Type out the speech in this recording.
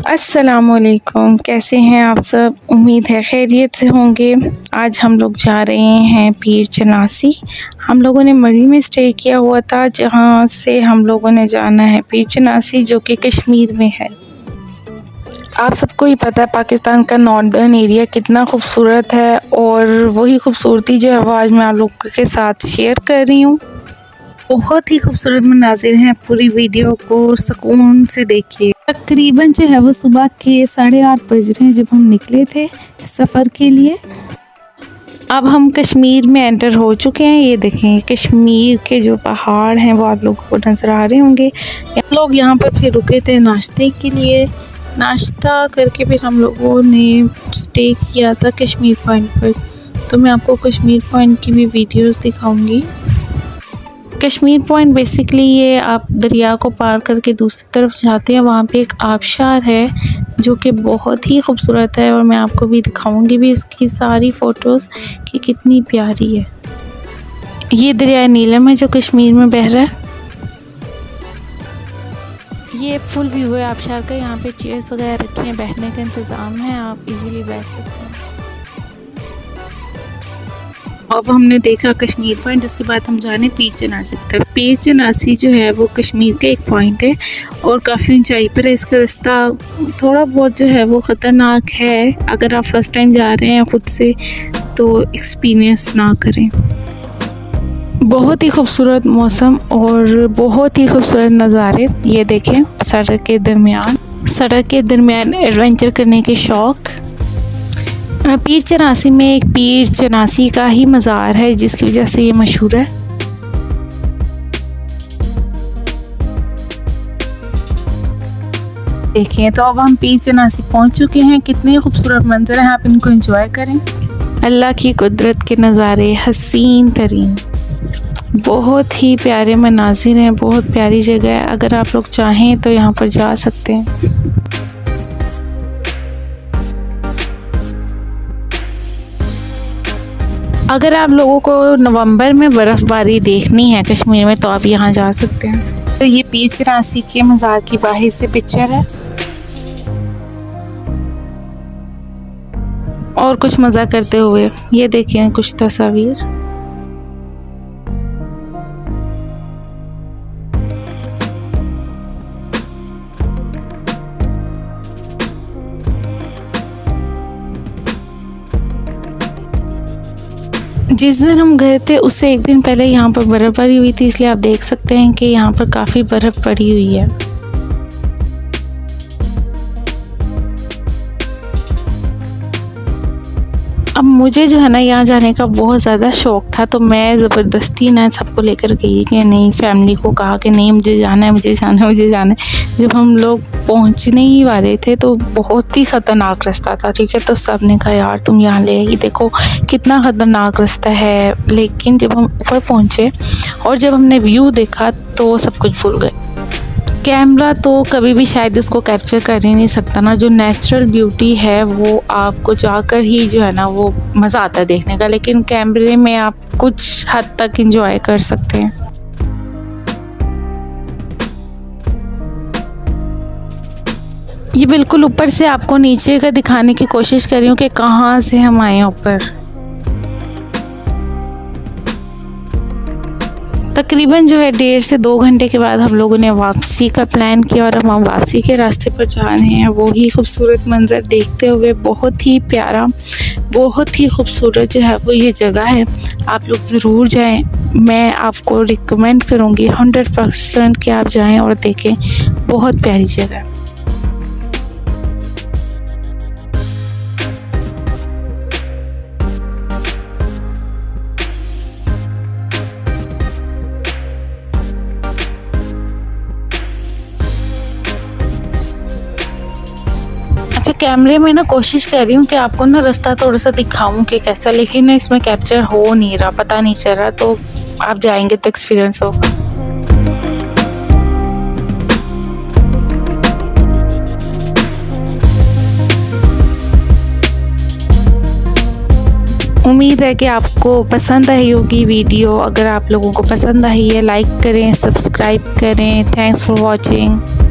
अस्सलामुअलैकुम, कैसे हैं आप सब। उम्मीद है खैरियत से होंगे। आज हम लोग जा रहे हैं पीर चनासी। हम लोगों ने मरी में स्टे किया हुआ था, जहां से हम लोगों ने जाना है पीर चनासी, जो कि कश्मीर में है। आप सबको ही पता है पाकिस्तान का नॉर्दर्न एरिया कितना खूबसूरत है, और वही खूबसूरती जो है वो आज मैं आप लोगों के साथ शेयर कर रही हूँ। बहुत ही खूबसूरत मनाजिर हैं, पूरी वीडियो को सुकून से देखिए। तकरीबन जो है वो सुबह के 8:30 बज रहे हैं जब हम निकले थे सफ़र के लिए। अब हम कश्मीर में एंटर हो चुके हैं। ये देखें, कश्मीर के जो पहाड़ हैं वो आप लोगों को नज़र आ रहे होंगे। हम लोग यहाँ पर फिर रुके थे नाश्ते के लिए। नाश्ता करके फिर हम लोगों ने स्टे किया था कश्मीर पॉइंट पर। तो मैं आपको कश्मीर पॉइंट की भी वीडियोस दिखाऊंगी। कश्मीर पॉइंट बेसिकली ये आप दरिया को पार करके दूसरी तरफ जाते हैं, वहाँ पे एक आबशार है जो कि बहुत ही खूबसूरत है, और मैं आपको भी दिखाऊंगी भी इसकी सारी फ़ोटोज़ कि कितनी प्यारी है। ये दरिया नीलम है जो कश्मीर में बह रहा है। ये फुल व्यू है आबशार का। यहाँ पे चेयर्स वगैरह रखी हैं, बैठने का इंतज़ाम है, आप इजीली बैठ सकते हैं। अब हमने देखा कश्मीर पॉइंट, उसके बाद हम जाने पीर चनासी की तरफ। पीर चनासी जो है वो कश्मीर का एक पॉइंट है और काफ़ी ऊंचाई पर है। इसका रास्ता थोड़ा बहुत जो है वो ख़तरनाक है। अगर आप फर्स्ट टाइम जा रहे हैं ख़ुद से तो एक्सपीरियंस ना करें। बहुत ही खूबसूरत मौसम और बहुत ही खूबसूरत नज़ारे। ये देखें, सड़क के दरमियान एडवेंचर करने के शौक़। पीर चनासी में एक पीर चनासी का ही मज़ार है जिसकी वजह से ये मशहूर है। देखिए, तो अब हम पीर चनासी पहुंच चुके हैं। कितने खूबसूरत मंजर हैं, आप इनको एंजॉय करें। अल्लाह की कुदरत के नज़ारे हसीन तरीन, बहुत ही प्यारे मनाजिर हैं, बहुत प्यारी जगह है। अगर आप लोग चाहें तो यहाँ पर जा सकते हैं। अगर आप लोगों को नवंबर में बर्फ़बारी देखनी है कश्मीर में तो आप यहाँ जा सकते हैं। तो ये पीर चनासी के मज़ार की बाहर से पिक्चर है, और कुछ मज़ा करते हुए ये देखें कुछ तस्वीर। जिस दिन हम गए थे उससे एक दिन पहले यहाँ पर बर्फ़बारी हुई थी, इसलिए आप देख सकते हैं कि यहाँ पर काफ़ी बर्फ़ पड़ी हुई है। अब मुझे जो है ना यहाँ जाने का बहुत ज़्यादा शौक़ था, तो मैं ज़बरदस्ती ना सबको लेकर गई कि नहीं, फैमिली को कहा कि नहीं मुझे जाना है। जब हम लोग पहुँचने ही वाले थे तो बहुत ही ख़तरनाक रास्ता था, ठीक है। तो सब ने कहा यार तुम यहाँ ले आई, देखो कितना ख़तरनाक रास्ता है। लेकिन जब हम ऊपर पहुँचे और जब हमने व्यू देखा तो सब कुछ भूल गए। कैमरा तो कभी भी शायद उसको कैप्चर कर ही नहीं सकता ना। जो नेचुरल ब्यूटी है वो आपको जाकर ही जो है ना वो मज़ा आता है देखने का, लेकिन कैमरे में आप कुछ हद तक एंजॉय कर सकते हैं। ये बिल्कुल ऊपर से आपको नीचे का दिखाने की कोशिश कर रही हूँ कि कहाँ से हम आए ऊपर। तकरीबन जो है 1.5 से 2 घंटे के बाद हम लोगों ने वापसी का प्लान किया, और हम वापसी के रास्ते पर जा रहे हैं वही खूबसूरत मंज़र देखते हुए। बहुत ही प्यारा, बहुत ही खूबसूरत जो है वो ये जगह है। आप लोग ज़रूर जाएं, मैं आपको रिकमेंड करूँगी 100% कि आप जाएं और देखें। बहुत प्यारी जगह है। अच्छा, कैमरे में ना कोशिश कर रही हूँ कि आपको ना रास्ता थोड़ा सा दिखाऊं कि कैसा, लेकिन ना इसमें कैप्चर हो नहीं रहा, पता नहीं चल रहा। तो आप जाएंगे तो एक्सपीरियंस होगा। उम्मीद है कि आपको पसंद आई होगी वीडियो। अगर आप लोगों को पसंद आई है लाइक करें, सब्सक्राइब करें। Thanks for watching.